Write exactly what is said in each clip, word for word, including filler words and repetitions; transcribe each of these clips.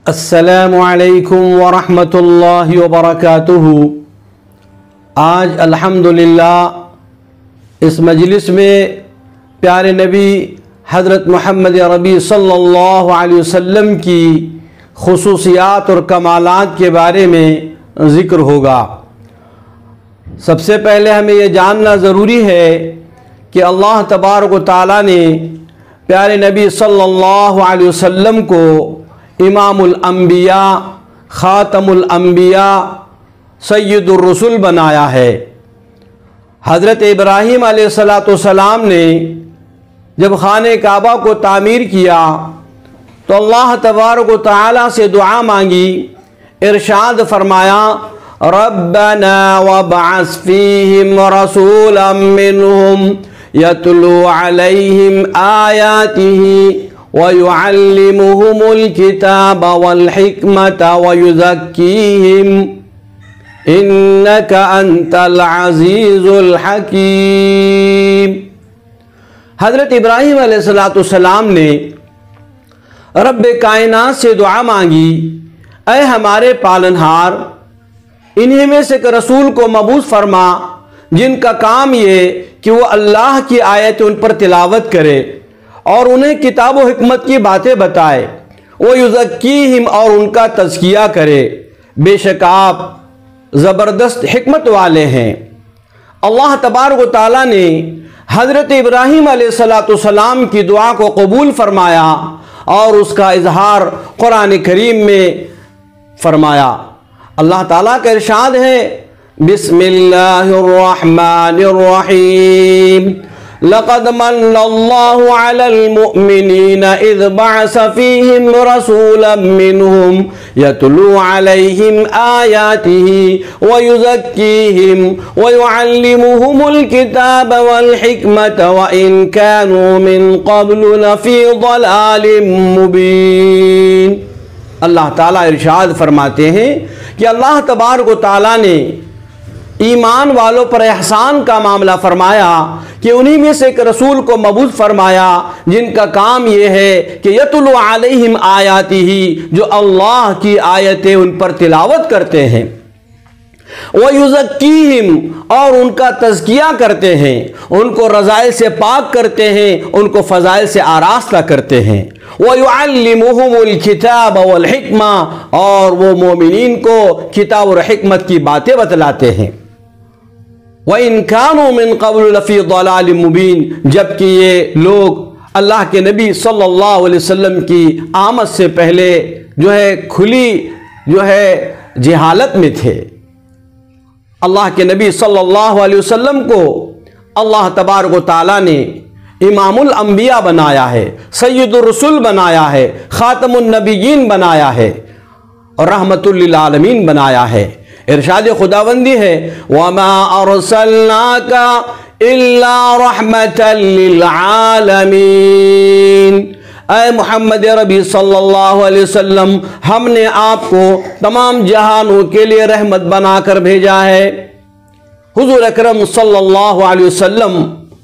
السلام علیکم ورحمۃ اللہ وبرکاتہ۔ آج الحمدللہ اس مجلس میں پیارے نبی حضرت محمد عربی صلی اللہ علیہ وسلم کی خصوصیات اور کمالات کے بارے میں ذکر ہوگا۔ سب سے پہلے ہمیں یہ جاننا ضروری ہے کہ اللہ تبارک و تعالیٰ نے پیارے نبی صلی اللہ علیہ وسلم کو امام الانبیاء، خاتم الانبیاء، سید الرسل بنایا ہے۔ حضرت ابراہیم علیہ الصلاۃ والسلام نے جب خانہ کعبہ کو تعمیر کیا تو اللہ تبارک و تعالیٰ سے دعا مانگی، ارشاد فرمایا ربنا وابعث فیہم رسولا منہم یتلو علیہم آیاتہ وَيُعَلِّمُهُمُ الْكِتَابَ وَالْحِكْمَةَ وَيُزَكِّيهِمْ إِنَّكَ أَنْتَ الْعَزِيزُ الْحَكِيمُ۔ حضرت ابراہیم علیہ السلام نے رب کائنات سے دعا مانگی، اے ہمارے پالنہار، انہی میں سے ایک رسول کو مبعوث فرما جن کا کام یہ کہ وہ اللہ کی آیت ان پر تلاوت کرے اور انہیں کتاب و حکمت کی باتیں بتائے، وَيُزَكِّيهِمْ اور ان کا تزکیہ کرے، بے شک آپ زبردست حکمت والے ہیں۔ اللہ تبارک و تعالیٰ نے حضرت ابراہیم علیہ السلام کی دعا کو قبول فرمایا اور اس کا اظہار قرآن کریم میں فرمایا۔ اللہ تعالیٰ کا ارشاد ہے، بسم اللہ الرحمن الرحیم، لقد من اللہ علی المؤمنین اذ بعث فیہم رسولا منہم یتلو علیہم آیاتہ ویزکیہم ویعلمہم الکتاب والحکمت وإن كانوا من قبل لفی ضلال مبین۔ اللہ تعالیٰ ارشاد فرماتے ہیں کہ اللہ تبارک و تعالیٰ نے ایمان والوں پر احسان کا معاملہ فرمایا کہ انہی میں سے ایک رسول کو مبعوث فرمایا جن کا کام یہ ہے کہ یتلو علیہم آیاتہ، جو اللہ کی آیتیں ان پر تلاوت کرتے ہیں، وَيُزَكِّيهِمْ اور ان کا تزکیہ کرتے ہیں، ان کو رذائل سے پاک کرتے ہیں، ان کو فضائل سے آراستہ کرتے ہیں، وَيُعَلِّمُهُمُ الْكِتَابَ وَالْحِكْمَةَ اور وہ مومنین کو کتاب اور حکمت کی باتیں بتلاتے ہیں۔ وَإِن كَانُوا مِن قَبْلُ لَفِي ضَلَالٍ مُبِينٍ جبکہ یہ لوگ اللہ کے نبی صلی اللہ علیہ وسلم کی آمد سے پہلے جو ہے کھلی جو ہے جہالت میں تھے۔ اللہ کے نبی صلی اللہ علیہ وسلم کو اللہ تبارک و تعالیٰ نے امام الانبیاء بنایا ہے، سید الرسل بنایا ہے، خاتم النبیین بنایا ہے اور رحمت للعالمین بنایا ہے۔ ارشاد خداوندی ہے وَمَا أَرْسَلْنَاكَ إِلَّا رَحْمَةً لِلْعَالَمِينَ، اے محمد عربی صلی اللہ علیہ وسلم، ہم نے آپ کو تمام جہانوں کے لیے رحمت بنا کر بھیجا ہے۔ حضور اکرم صلی اللہ علیہ وسلم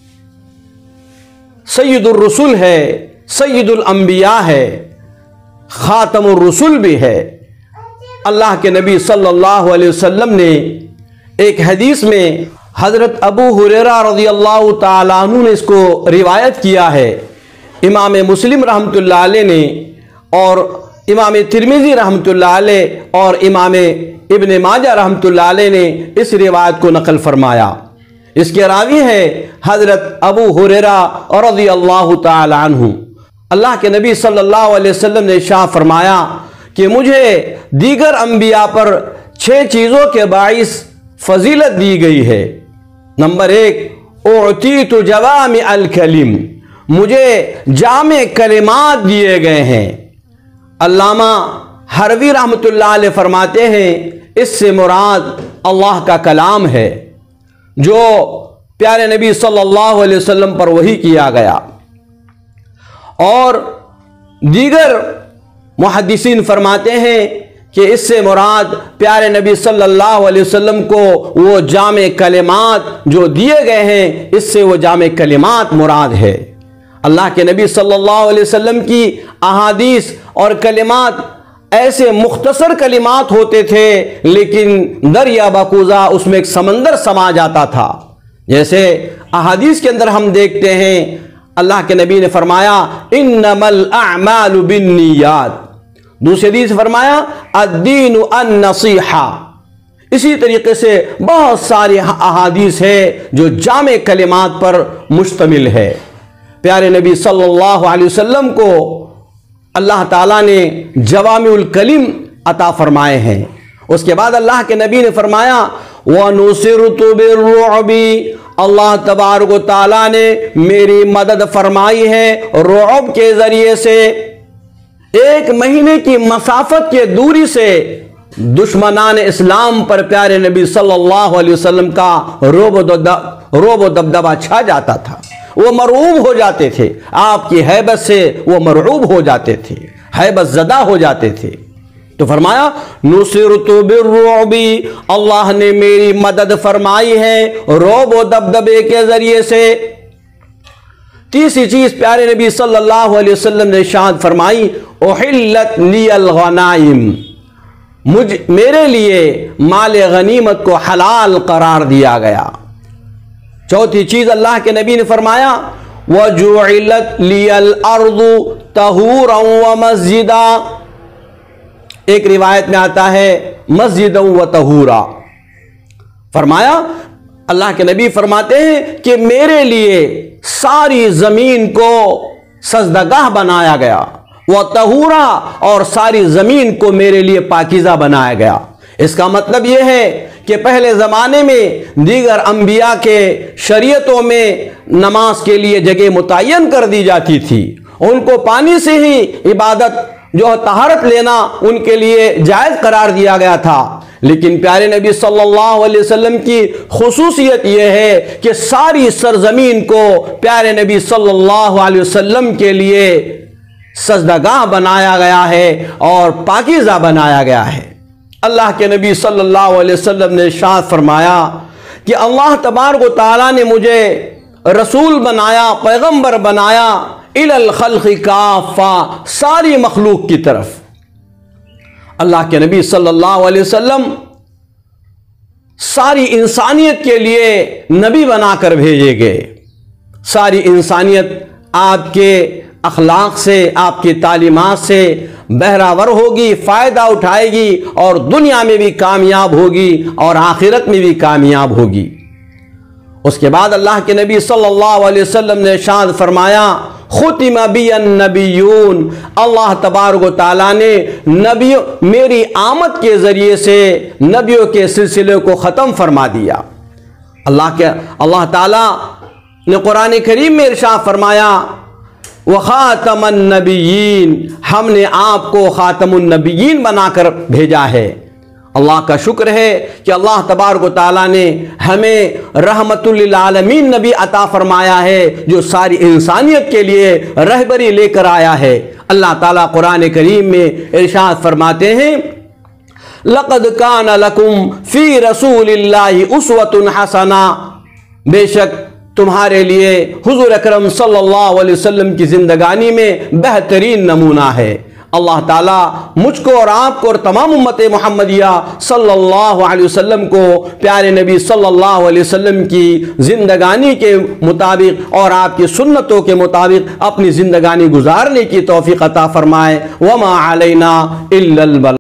سید الرسل ہے، سید الانبیاء ہے، خاتم الرسل بھی ہے۔ اللہ کے نبی صلی اللہ علیہ وسلم نے ایک حدیث میں حضرت ابو ہریرہ رضی اللہ تعالیٰ عنہ نے اس کو روایت کیا ہے، امام مسلم رحمۃ اللہ علیہ نے اور امام ترمذی رحمۃ اللہ علیہ اور امام ابن ماجہ رحمۃ اللہ علیہ نے اس روایت کو نقل فرمایا۔ اس کے راوی ہے حضرت ابو ہریرہ رضی اللہ تعالی عنہ۔ اللہ کے نبی صلی اللہ علیہ وسلم نے ارشاد فرمایا کہ مجھے دیگر انبیاء پر چھ چیزوں کے باعث فضیلت دی گئی ہے۔ نمبر ایک، اعطیت جوامع الکلم، مجھے جامع کلمات دیے گئے ہیں۔ علامہ حروی رحمۃ اللہ علیہ فرماتے ہیں اس سے مراد اللہ کا کلام ہے جو پیارے نبی صلی اللہ علیہ وسلم پر وحی کیا گیا، اور دیگر محدثین فرماتے ہیں کہ اس سے مراد پیارے نبی صلی اللہ علیہ وسلم کو وہ جامع کلمات جو دیے گئے ہیں، اس سے وہ جامع کلمات مراد ہے۔ اللہ کے نبی صلی اللہ علیہ وسلم کی احادیث اور کلمات ایسے مختصر کلمات ہوتے تھے لیکن دریا بکوزہ اس میں ایک سمندر سما جاتا تھا. جیسے احادیث کے اندر ہم دیکھتے ہیں اللہ کے نبی نے فرمایا انما الاعمال بالنیات. دوسری حدیث سے فرمایا الدین النصیحہ. اسی طریقے سے بہت ساری احادیث ہے جو جامع کلمات پر مشتمل ہے. پیارے نبی صلی اللہ علیہ وسلم کو اللہ تعالیٰ نے جوامع الکلم عطا فرمائے ہیں. اس کے بعد اللہ کے نبی نے فرمایا وَنُصِرْتُ بِالرُّعْبِ. اللہ تبارک و تعالیٰ نے میری مدد فرمائی ہے رعب کے ذریعے سے. ایک مہینے کی مسافت کے دوری سے دشمنان اسلام پر پیارے نبی صلی اللہ علیہ وسلم کا رعب و دبدبہ چھا جاتا تھا. وہ مرعوب ہو جاتے تھے، آپ کی ہیبت سے وہ مرعوب ہو جاتے تھے، ہیبت زدہ ہو جاتے تھے. تو فرمایا نصرت بالرعب، اللہ نے میری مدد فرمائی ہے رعب و دبدبے کے ذریعے سے. تیسری چیز پیارے نبی صلی اللہ علیہ وسلم نے ارشاد فرمائی احلت لی الغنائم، مجھ میرے لیے مال غنیمت کو حلال قرار دیا گیا. چوتھی چیز اللہ کے نبی نے فرمایا وَجُعِلَتْ لِيَ الْأَرْضُ طَهُورًا وَمَسْجِدًا. ایک روایت میں آتا ہے مسجدًا وطہورا. فرمایا اللہ کے نبی فرماتے ہیں کہ میرے لیے ساری زمین کو سجدگاہ بنایا گیا، وطہورا، اور ساری زمین کو میرے لیے پاکیزہ بنایا گیا. اس کا مطلب یہ ہے کہ پہلے زمانے میں دیگر انبیاء کے شریعتوں میں نماز کے لیے جگہ متعین کر دی جاتی تھی. ان کو پانی سے ہی عبادت جو طہارت لینا ان کے لیے جائز قرار دیا گیا تھا. لیکن پیارے نبی صلی اللہ علیہ وسلم کی خصوصیت یہ ہے کہ ساری سرزمین کو پیارے نبی صلی اللہ علیہ وسلم کے لیے سجدگاہ بنایا گیا ہے اور پاکیزہ بنایا گیا ہے. اللہ کے نبی صلی اللہ علیہ وسلم نے ارشاد فرمایا کہ اللہ تبارک و تعالیٰ نے مجھے رسول بنایا، پیغمبر بنایا الی الخلق کافہ، ساری مخلوق کی طرف. اللہ کے نبی صلی اللہ علیہ وسلم ساری انسانیت کے لیے نبی بنا کر بھیجے گئے. ساری انسانیت آپ کے اخلاق سے، آپ کی تعلیمات سے بہراور ہوگی، فائدہ اٹھائے گی اور دنیا میں بھی کامیاب ہوگی اور آخرت میں بھی کامیاب ہوگی. اس کے بعد اللہ کے نبی صلی اللہ علیہ وسلم نے ارشاد فرمایا ختم بی النبیون، اللہ تبارک و تعالیٰ نے نبیوں میری آمد کے ذریعے سے نبیوں کے سلسلے کو ختم فرما دیا. اللہ کے اللہ تعالیٰ نے قرآن کریم میں ارشاد فرمایا وخاتم النبیین، ہم نے آپ کو خاتم النبیین بنا کر بھیجا ہے. اللہ کا شکر ہے کہ اللہ تبارک و تعالیٰ نے ہمیں رحمت للعالمین نبی عطا فرمایا ہے جو ساری انسانیت کے لیے رہبری لے کر آیا ہے. اللہ تعالیٰ قرآن کریم میں ارشاد فرماتے ہیں لَقَدْ كَانَ لَكُمْ فِي رَسُولِ اللَّهِ أُسْوَةٌ حَسَنَةٌ، بے شک تمہارے لیے حضور اکرم صلی اللہ علیہ وسلم کی زندگانی میں بہترین نمونہ ہے. اللہ تعالیٰ مجھ کو اور آپ کو اور تمام امت محمدیہ صلی اللہ علیہ وسلم کو پیارے نبی صلی اللہ علیہ وسلم کی زندگانی کے مطابق اور آپ کی سنتوں کے مطابق اپنی زندگانی گزارنے کی توفیق عطا فرمائے. وما علینا الا البلاغ.